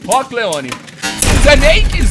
Rock Leone. Os remakes?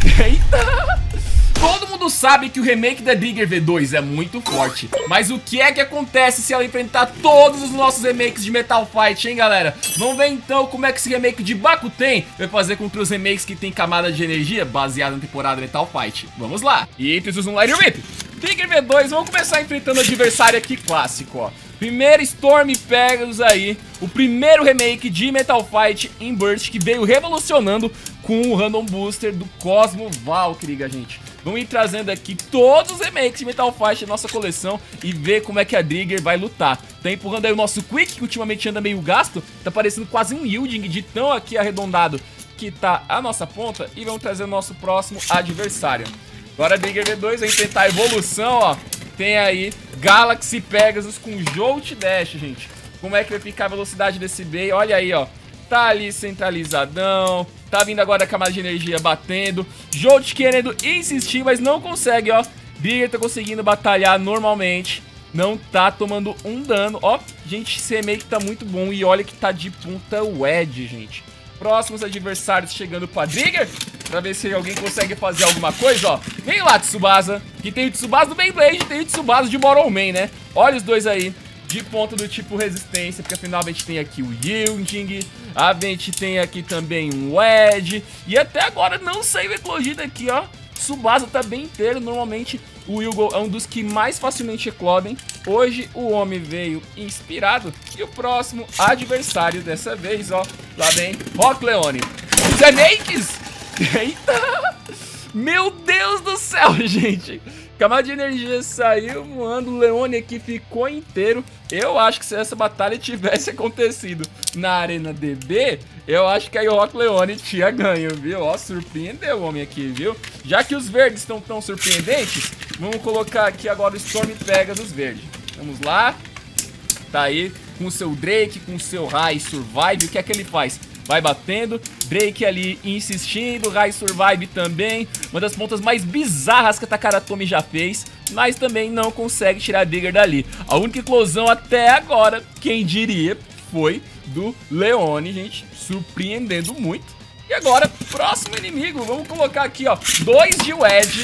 Eita! Todo mundo sabe que o remake da Digger V2 é muito forte, mas o que é que acontece se ela enfrentar todos os nossos remakes de Metal Fight, hein, galera? Vamos ver então como é que esse remake de Bakuten vai fazer contra os remakes que tem camada de energia baseada na temporada Metal Fight. Vamos lá! E preciso um Let It Rip. Digger V2, vamos começar enfrentando o adversário aqui clássico, ó. Primeiro Storm Pegasus aí, o primeiro remake de Metal Fight em Burst que veio revolucionando com o Random Booster do Cosmo Valkyrie, gente. Vamos ir trazendo aqui todos os remakes de Metal Fight da nossa coleção e ver como é que a Digger vai lutar. Tá empurrando aí o nosso Quick, que ultimamente anda meio gasto, tá parecendo quase um Yielding de tão aqui arredondado que tá a nossa ponta. E vamos trazer o nosso próximo adversário. Agora a Digger V2 vai tentar a evolução, ó. Tem aí Galaxy Pegasus com Jolt Dash, gente. Como é que vai ficar a velocidade desse Bay? Olha aí, ó. Tá ali centralizadão. Tá vindo agora a camada de energia batendo. Jolt querendo insistir, mas não consegue, ó. Digger tá conseguindo batalhar normalmente. Não tá tomando um dano. Ó, gente, esse remake tá muito bom. E olha que tá de ponta Wedge, gente. Próximos adversários chegando pra Digger. Pra ver se alguém consegue fazer alguma coisa, ó. Vem lá, Tsubasa. Que tem o Tsubasa do Beyblade e tem o Tsubasa de Mortal Man, né? Olha os dois aí. De ponta do tipo resistência, porque afinal a gente tem aqui o Yielding, a gente tem aqui também um Wedge, e até agora não saiu eclodido aqui, ó. Tsubasa tá bem inteiro, normalmente o Wilgo é um dos que mais facilmente eclodem. Hoje o homem veio inspirado, e o próximo adversário dessa vez, ó, lá vem Rock Leone. Os remakes? Eita! Meu Deus do céu, gente! Camada de energia saiu voando, o Leone aqui ficou inteiro. Eu acho que se essa batalha tivesse acontecido na Arena DB, eu acho que aí o Rock Leone tinha ganho, viu? Ó, surpreendeu o homem aqui, viu? Já que os verdes estão tão surpreendentes, vamos colocar aqui agora o Storm Pegasus verde. Vamos lá. Tá aí com o seu Drake, com o seu High Survive. O que é que ele faz? Vai batendo, Drake ali insistindo, High Survive também. Uma das pontas mais bizarras que a Takaratomi já fez, mas também não consegue tirar a Digger dali. A única eclosão até agora, quem diria, foi do Leone, gente, surpreendendo muito. E agora, próximo inimigo, vamos colocar aqui, ó, 2 de Wedge,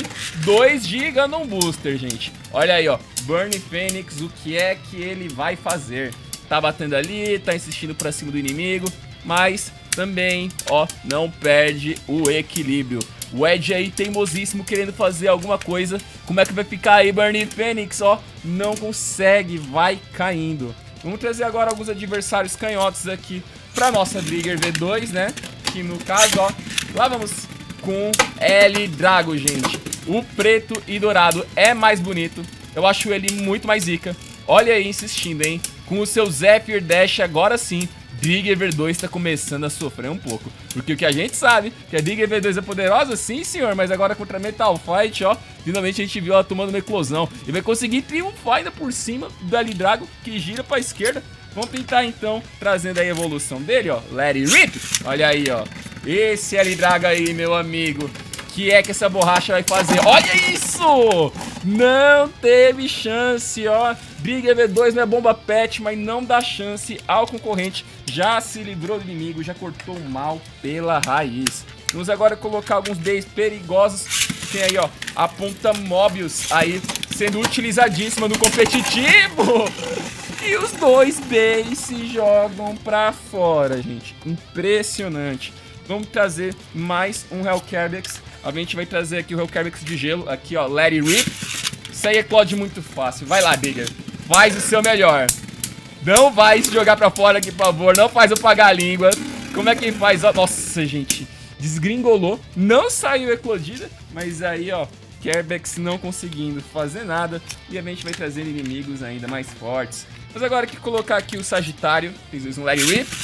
2 de Gundam Booster, gente. Olha aí, ó, Burn Phoenix, o que é que ele vai fazer? Tá batendo ali, tá insistindo pra cima do inimigo, mas também, ó, não perde o equilíbrio. O Edge aí teimosíssimo querendo fazer alguma coisa. Como é que vai ficar aí, Burning Phoenix, ó? Não consegue, vai caindo. Vamos trazer agora alguns adversários canhotos aqui pra nossa Digger V2, né? Que no caso, ó, lá vamos com L Drago, gente. O preto e dourado é mais bonito. Eu acho ele muito mais zica. Olha aí, insistindo, hein? Com o seu Zephyr Dash, agora sim, Digger V2 tá começando a sofrer um pouco. Porque o que a gente sabe, que a Digger V2 é poderosa, sim senhor, mas agora contra Metal Fight, ó, finalmente a gente viu ela tomando uma eclosão. E vai conseguir triunfar ainda por cima do L Drago, que gira pra esquerda. Vamos tentar então, trazendo aí a evolução dele, ó, Let It Rip. Olha aí, ó, esse L Drago aí, meu amigo. Que é que essa borracha vai fazer? Olha isso! Não teve chance, ó. Digger V2 não é bomba pet, mas não dá chance ao concorrente. Já se livrou do inimigo, já cortou o mal pela raiz. Vamos agora colocar alguns Bays perigosos. Tem aí, ó, a ponta Mobius aí sendo utilizadíssima no competitivo. E os dois Bays se jogam pra fora, gente. Impressionante. Vamos trazer mais um Hellcarbex. A gente vai trazer aqui o Hellcarbex de gelo. Aqui, ó, Let It Rip. Isso aí eclode muito fácil. Vai lá, Digger. Faz o seu melhor. Não vai se jogar pra fora aqui, por favor. Não faz eu pagar a língua. Como é que faz? Nossa, gente. Desgringolou. Não saiu eclodida. Mas aí, ó, Carbex não conseguindo fazer nada. E a gente vai trazer inimigos ainda mais fortes. Mas agora que colocar aqui o Sagitário. Fiz um Let It Rip.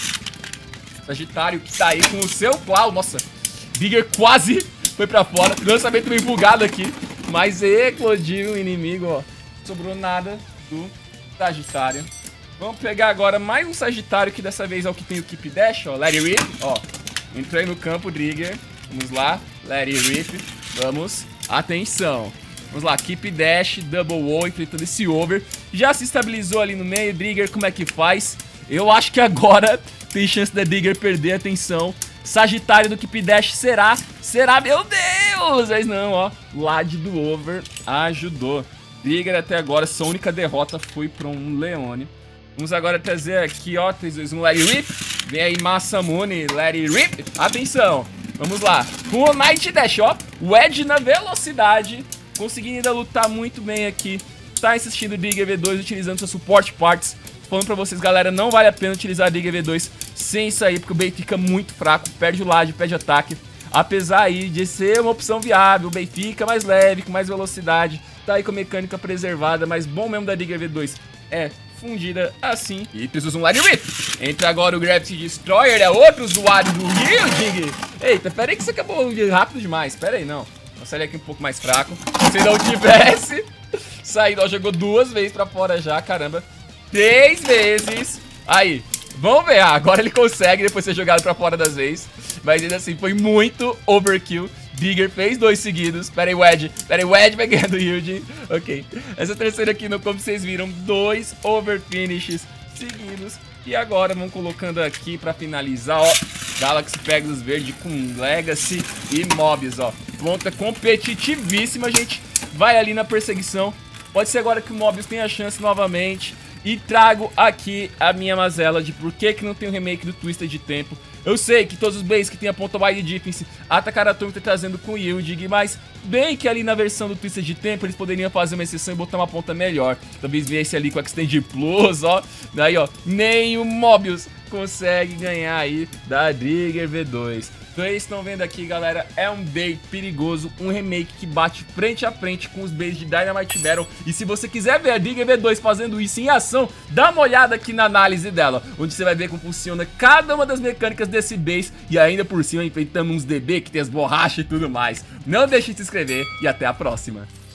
Sagitário que tá aí com o seu Clau. Nossa, Digger quase foi pra fora. Lançamento meio bugado aqui. Mas eclodiu o inimigo, ó. Sobrou nada do Sagitário. Vamos pegar agora mais um Sagitário, que dessa vez é o que tem o Keep Dash, ó. Let It Rip, ó. Entrei no campo, Digger. Vamos lá, Let It Rip. Vamos, atenção. Vamos lá, Keep Dash, Double O, enfrentando esse Over. Já se estabilizou ali no meio, Digger, como é que faz? Eu acho que agora tem chance da Digger perder a atenção. Sagitário do Keep Dash será, meu Deus, mas não, ó, Lad do Over ajudou. Digger até agora, sua única derrota foi para um Leone. Vamos agora trazer aqui, ó, 3, 2, 1, Let It Rip. Vem aí Masamune, Let It Rip. Atenção, vamos lá. Com o Night Dash, ó, o Edge na velocidade, conseguindo ainda lutar muito bem aqui. Tá insistindo o Digger V2 utilizando seu suporte parts. Falando pra vocês, galera, não vale a pena utilizar a Digger V2 sem isso aí, porque o Bait fica muito fraco, perde o Lad, perde ataque. Apesar aí de ser uma opção viável, o Bait fica mais leve, com mais velocidade, tá aí com a mecânica preservada, mas bom mesmo da Digger V2 é fundida assim. E precisa um Lad Rip. Entra agora o Gravity Destroyer, é outro usuário do Yielding. Eita, pera aí que isso acabou rápido demais, pera aí, não. Nossa, ele aqui um pouco mais fraco. Se não tivesse saído, ó, jogou 2 vezes pra fora já, caramba. 3 vezes. Aí, vamos ver. Agora ele consegue depois ser jogado pra fora das vezes. Mas ainda assim, foi muito overkill. Digger fez 2 seguidos. Pera aí, Wedge. Pera aí, Wedge vai ganhando o Yielding. Ok. Essa terceira aqui, como vocês viram, 2 overfinishes seguidos. E agora vamos colocando aqui pra finalizar, ó. Galaxy Pegasus verde com Legacy e Mobs, ó. Ponta competitivíssima, gente. Vai ali na perseguição. Pode ser agora que o Mobius tenha a chance novamente. E trago aqui a minha mazela de por que não tem o remake do Twisted de tempo. Eu sei que todos os bays que tem a ponta wide defense, a Takarato tá trazendo com o Yielding, mas bem que ali na versão do Twisted de tempo eles poderiam fazer uma exceção e botar uma ponta melhor. Talvez viesse ali com o Extend Plus, ó. Daí, ó, nem o Mobius consegue ganhar aí da Digger V2. Então vocês estão vendo aqui, galera, é um bait perigoso, um remake que bate frente a frente com os baits de Dynamite Battle. E se você quiser ver a Digger V2 fazendo isso em ação, dá uma olhada aqui na análise dela, onde você vai ver como funciona cada uma das mecânicas desse bait e ainda por cima enfrentando uns DB que tem as borrachas e tudo mais. Não deixe de se inscrever e até a próxima.